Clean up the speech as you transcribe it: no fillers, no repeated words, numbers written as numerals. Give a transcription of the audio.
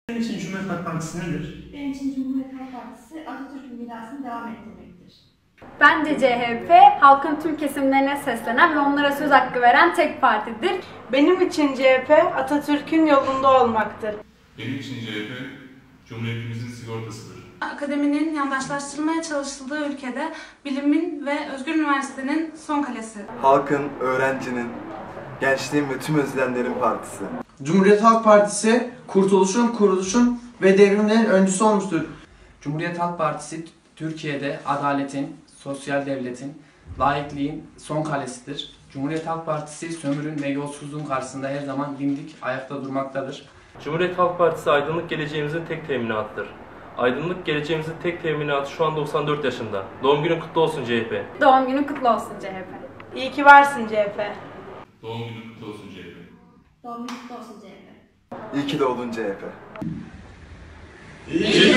Senin için Cumhuriyet Halk Partisi nedir? Benim için Cumhuriyet Halk Partisi Atatürk'ün mirasını devam ettirmektir. Bence CHP, halkın tüm kesimlerine seslenen ve onlara söz hakkı veren tek partidir. Benim için CHP, Atatürk'ün yolunda olmaktır. Benim için CHP, Cumhuriyetimizin sigortasıdır. Akademinin yandaşlaştırmaya çalışıldığı ülkede bilimin ve özgür üniversitenin son kalesi. Halkın, öğrencinin, gençliğin ve tüm özleyenlerin partisi. Cumhuriyet Halk Partisi, kurtuluşun, kuruluşun ve devrimlerin öncüsü olmuştur. Cumhuriyet Halk Partisi, Türkiye'de adaletin, sosyal devletin, laikliğin son kalesidir. Cumhuriyet Halk Partisi, sömürün ve yolsuzluğun karşısında her zaman dimdik ayakta durmaktadır. Cumhuriyet Halk Partisi, aydınlık geleceğimizin tek teminatıdır. Aydınlık geleceğimizin tek teminatı şu an 94 yaşında. Doğum günün kutlu olsun CHP. Doğum günün kutlu olsun CHP. İyi ki varsın CHP. Doğum günün kutlu olsun CHP. Doğum günü kutlu olsun CHP. İyi ki doğdun CHP. İyi